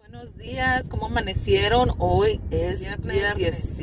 Buenos días, ¿cómo amanecieron? Hoy es viernes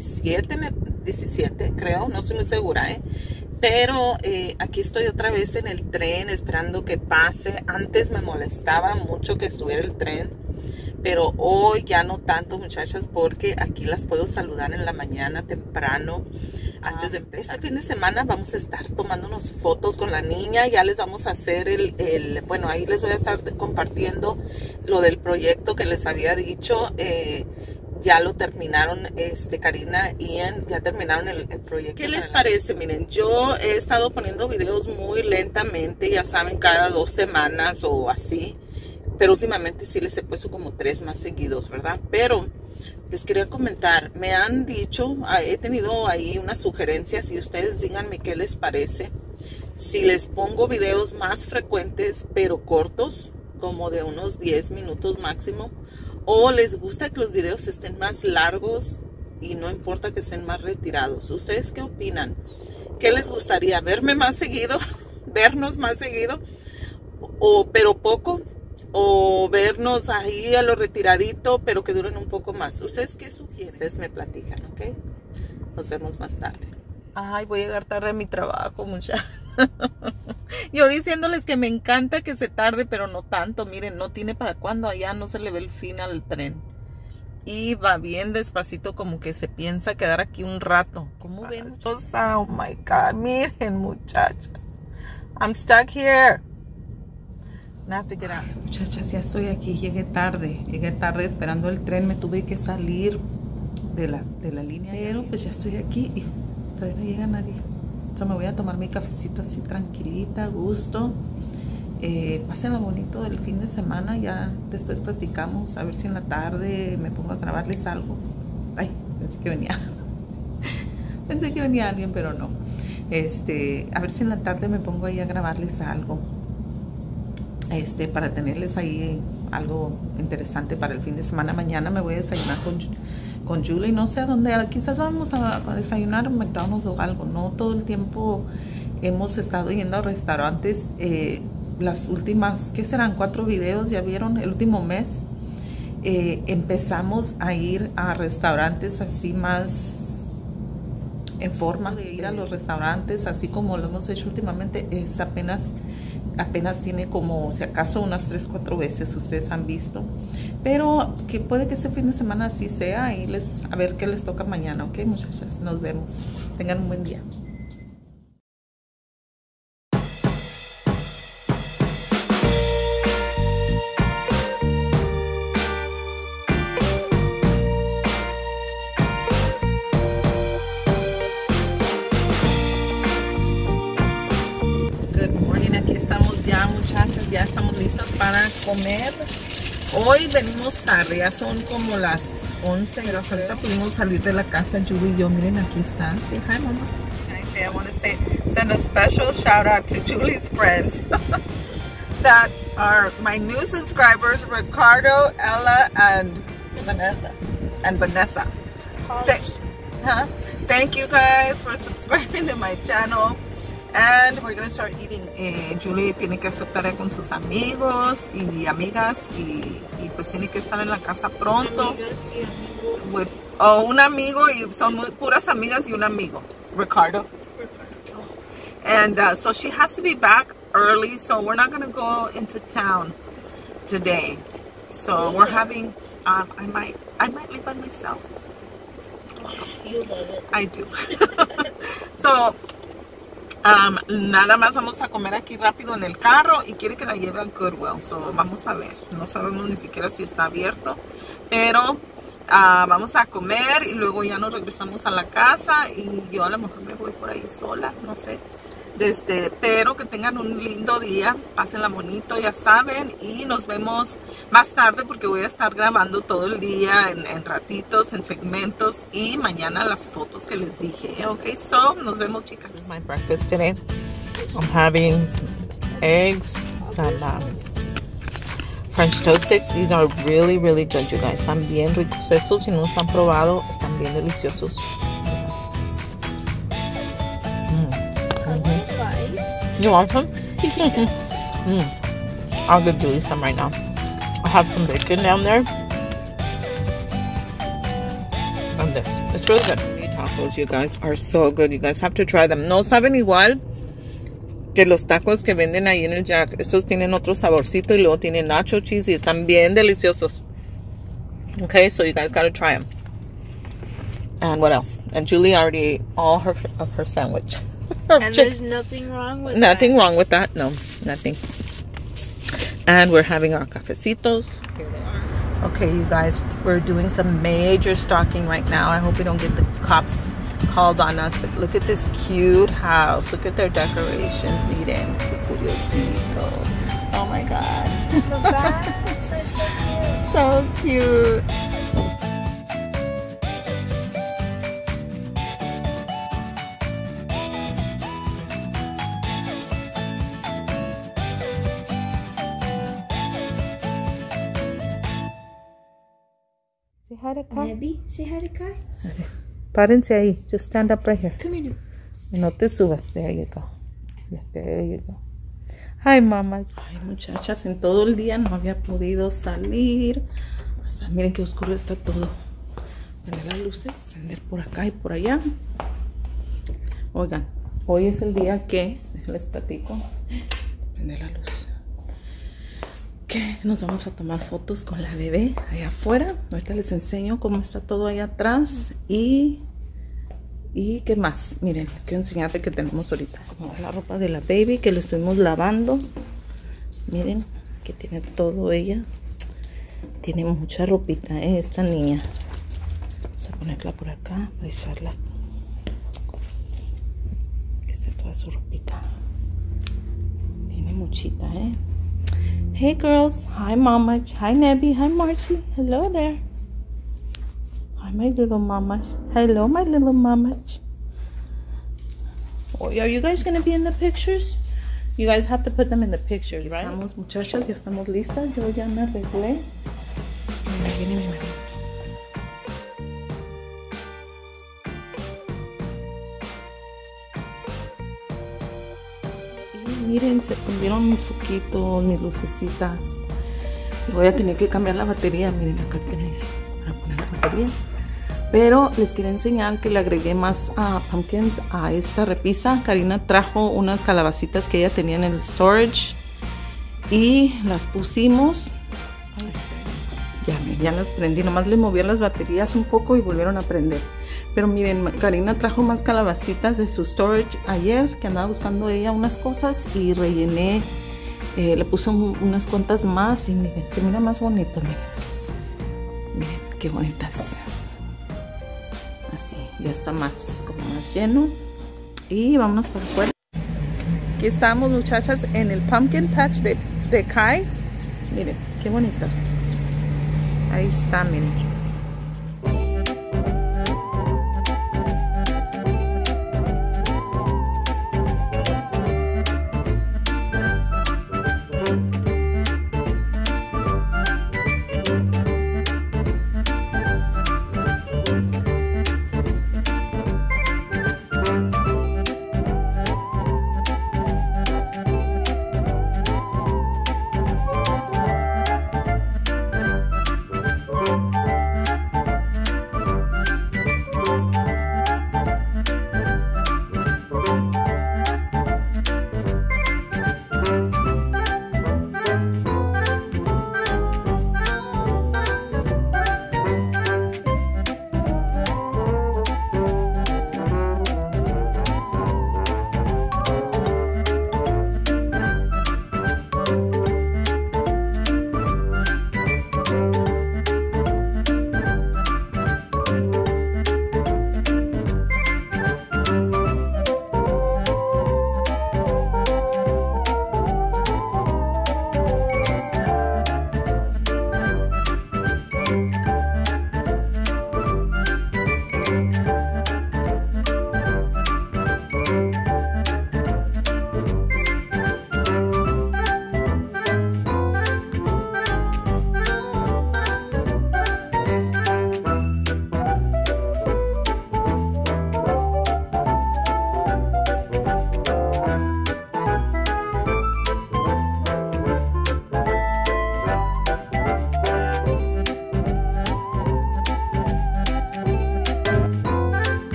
17 creo, no estoy muy segura, pero aquí estoy otra vez en el tren esperando que pase. Antes me molestaba mucho que estuviera el tren, pero hoy ya no tanto, muchachas, porque aquí las puedo saludar en la mañana temprano. Antes de empezar este fin de semana vamos a estar tomándonos fotos con la niña. Ya les vamos a hacer bueno, ahí les voy a estar compartiendo lo del proyecto que les había dicho. Ya lo terminaron, Karina y Ian ya terminaron el proyecto. ¿Qué les parece? Miren, yo he estado poniendo videos muy lentamente, ya saben, cada 2 semanas o así, pero últimamente sí les he puesto como 3 más seguidos, ¿verdad? Pero les quería comentar, me han dicho, he tenido ahí unas sugerencias y ustedes díganme qué les parece. Si les pongo videos más frecuentes pero cortos, como de unos 10 minutos máximo, o les gusta que los videos estén más largos y no importa que estén más retirados. ¿Ustedes qué opinan? ¿Qué les gustaría? ¿Verme más seguido? ¿Vernos más seguido? Pero poco. ¿O vernos ahí a lo retiradito, pero que duren un poco más? ¿Ustedes qué sugieren? Ustedes me platican, ¿ok? Nos vemos más tarde. Ay, voy a llegar tarde a mi trabajo, muchachos. Yo diciéndoles que me encanta que se tarde, pero no tanto. Miren, no tiene para cuándo. Allá no se le ve el fin al tren. Y va bien despacito, como que se piensa quedar aquí un rato. ¿Cómo ven? Oh my God, miren, muchachas. I'm stuck here. Muchachas, ya estoy aquí, llegué tarde esperando el tren, me tuve que salir de la línea, pero pues ya estoy aquí y todavía no llega nadie. Entonces me voy a tomar mi cafecito así tranquilita, a gusto. Pásenlo bonito del fin de semana, ya después platicamos, a ver si en la tarde me pongo a grabarles algo. Ay, pensé que venía alguien, pero no. A ver si en la tarde me pongo ahí a grabarles algo. Para tenerles ahí algo interesante para el fin de semana. Mañana me voy a desayunar con Julie, no sé a dónde, quizás vamos a desayunar en McDonald's o algo. No todo el tiempo hemos estado yendo a restaurantes. Las últimas, ¿qué serán? 4 videos, ya vieron, el último mes empezamos a ir a restaurantes así más en forma de ir a los restaurantes, así como lo hemos hecho últimamente. Es apenas tiene como, si acaso, unas 3-4 veces ustedes han visto, pero que puede que ese fin de semana así sea, y a ver qué les toca mañana, ok, muchachas. Nos vemos, tengan un buen día. Muchachas, ya estamos listas para comer. Hoy venimos tarde, ya son como las 11, pero ahorita pudimos salir de la casa, Julie y yo. Miren, aquí está. Say hi, mamas. I want to send a special shout out to Julie's friends that are my new subscribers, Ricardo, Ella, and Vanessa. Thank you guys for subscribing to my channel. And we're going to start eating. Julie tiene que hacer tarea con sus amigos y amigas, y pues tiene que estar en la casa pronto. Un amigo, y son puras amigas y un amigo, Ricardo. And so she has to be back early, so we're not going to go into town today. So we're having, I might leave by myself. You love it. I do. So nada más vamos a comer aquí rápido en el carro, y quiere que la lleve al Goodwill. So vamos a ver, no sabemos ni siquiera si está abierto, pero vamos a comer y luego ya nos regresamos a la casa, y yo a lo mejor me voy por ahí sola, no sé. Pero que tengan un lindo día, pásenla bonito, ya saben, y nos vemos más tarde porque voy a estar grabando todo el día en ratitos, en segmentos, y mañana las fotos que les dije. Ok, so nos vemos, chicas. This is my breakfast today. I'm having some eggs, some French toast sticks. These are really, really good, you guys. Están bien ricos estos, si no los han probado, están bien deliciosos. You want some? I'll give Julie some right now. I have some bacon down there. on this. It's really good. These tacos, you guys, are so good. You guys have to try them. No saben igual que los tacos que venden ahí en el Jack. Estos tienen otro saborcito y luego tienen nacho cheese y están bien deliciosos. Okay, so you guys gotta try them. And what else? And Julie already ate all of her sandwich. And there's nothing wrong with nothing wrong with that. No, nothing. And we're having our cafecitos. Here they are. Okay, you guys, we're doing some major stocking right now. I hope we don't get the cops called on us. But look at this cute house. Look at their decorations. Miren, qué curiosito. Oh my God. The bags are so cute. So cute. Say hi to Kai. Nebby, say hi to Kai. Párense ahí. Just stand up right here. Come here. No te subas. There you go. There you go. Hi, mamas. Ay, muchachas, en todo el día no había podido salir. O sea, miren qué oscuro está todo. Prender las luces, prender por acá y por allá. Oigan, hoy es el día que, les platico, prender la luz, que nos vamos a tomar fotos con la bebé allá afuera. Ahorita les enseño cómo está todo allá atrás y qué más. Miren, les quiero enseñarles que tenemos ahorita como la ropa de la baby que le estuvimos lavando. Miren, que tiene todo ella. Tiene mucha ropita, esta niña. Vamos a ponerla por acá para echarla. Aquí está toda su ropita. Tiene muchita, Hey girls, hi Mama, hi Nebby, hi Marcy, hello there. Hi my little mamas, hello my little mamas. Oh, are you guys gonna be in the pictures? You guys have to put them in the pictures, right? Estamos muchachas, ya estamos listas, yo ya me arreglé. Mira, viene mi marido. Miren, se fundieron mis foquitos, mis lucecitas. Y voy a tener que cambiar la batería. Miren, acá tiene para poner la batería. Pero les quería enseñar que le agregué más pumpkins a esta repisa. Karina trajo unas calabacitas que ella tenía en el storage y las pusimos. Ya las prendí. Nomás le moví las baterías un poco y volvieron a prender. Pero miren, Karina trajo más calabacitas de su storage ayer, que andaba buscando ella unas cosas y rellené, le puse unas cuantas más y miren, se mira más bonito, miren qué bonitas. Así, ya está como más lleno y vámonos para afuera. Aquí estamos, muchachas, en el pumpkin patch de Kai. Miren, qué bonito. Ahí está, miren.